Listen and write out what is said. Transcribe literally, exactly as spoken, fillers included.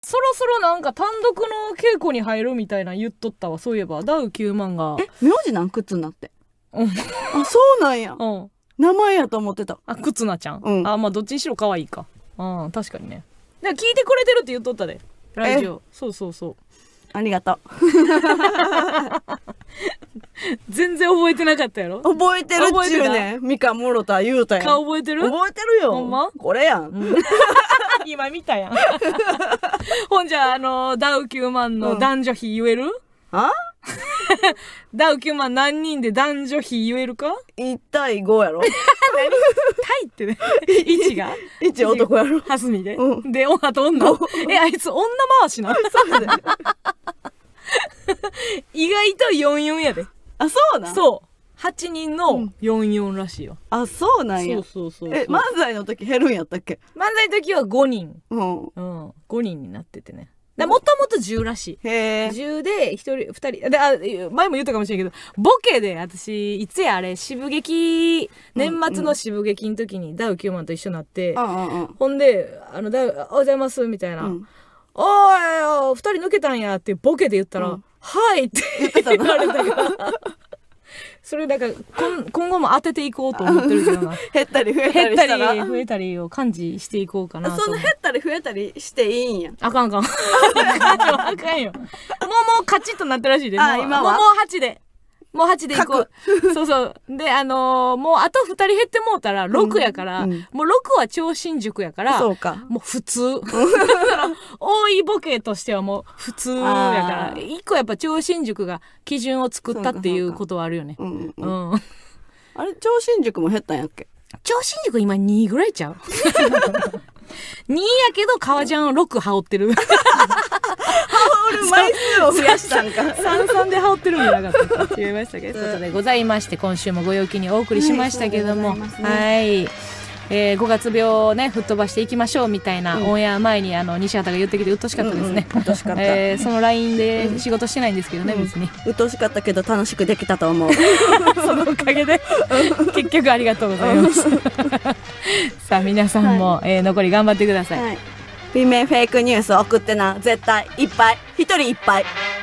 そろそろなんか単独の稽古に入るみたいな言っとったわ。そういえばダウきゅうまんが。 え、名字なん靴なって。 うん。 あ、そうなんや。 うん。 名前やと思ってた。 あ、靴なちゃん。 うん、 あ、まあどっちにしろ可愛いか。うん、確かにね。だから聞いてくれてるって言っとったで。ラジオ。そうそうそう。 ありがとう。 全然覚えてなかったやろ。 覚えてるっちゅうね。みかんもろた言うたやん。 顔覚えてる？ 覚えてるよ。 ほんま？ これやん。うん、 今見たやん。ほんじゃあのダウきゅうまんの男女比言える？うん、 あ？ ダウきゅうまん何人で男女比言えるか？ いち対ごやろ。 何？対ってね。いちがいち男やろ。 はすみで。 うん、 で女と女。え、あいつ女回しな。そうだよ。意外とよんじゅうよんやで。 あ、そうなん？ そう。はちにんのよんじゅうよんらしいよ。 あ、そうなんや。 そうそうそう。 え、漫才の時減るんやったっけ？ 漫才の時はごにん。 うん。 うん。ごにんになっててね。もともとじゅうらしい。 へえ。 じゅうでひとりふたりで、あ、前も言ったかもしれんけど、ボケで私いつやあれ渋劇、年末の渋劇の時にダウきゅうまんと一緒になって、 うんうんうん、 ほんであのダウおはようございますみたいな、うん、おーいふたり抜けたんやってボケで言ったら、うん、はいって言われたからそれだから今後も当てていこうと思ってるけどな。 減ったり増えたりしたら、 減ったり増えたりを感知していこうかなと。 そんな減ったり増えたりしていいんや。 あかんあかん。あかんよ。もうもうカチッとなってるらしいで。 あ、今はもうもうはちで。もうはちでいこう。そうそう。で、あのー、もうあとふたり減ってもうたらろくやから、うんうん、もうろくは超新塾やから、 そうか。 もう普通。多いボケとしてはもう普通やから、いっこやっぱ超新塾が基準を作ったっていうことはあるよね。うんうん、うん。 あれ、超新塾も減ったんやっけ？ 超新塾今にぐらいちゃうにやけど革ジャンろく羽織ってる。羽織る枚数を増やしたんか。 さんさんで羽織ってるんじゃなかったか違いましたけど、ということでございまして、今週もご陽気にお送りしましたけども、はい、はい、えー、ごがつ病をね吹っ飛ばしていきましょうみたいな、うん、オンエア前にあの西畑が言ってきてうっとしかったですね。 うっとしかった、 えー、その ライン で仕事してないんですけどね、うん、別にうっとしかったけど楽しくできたと思う。 そのおかげで結局ありがとうございます。さあ皆さんも、はい、えー、残り頑張ってください。はい、 B 面フェイクニュース送ってな、絶対いっぱい、一人いっぱい。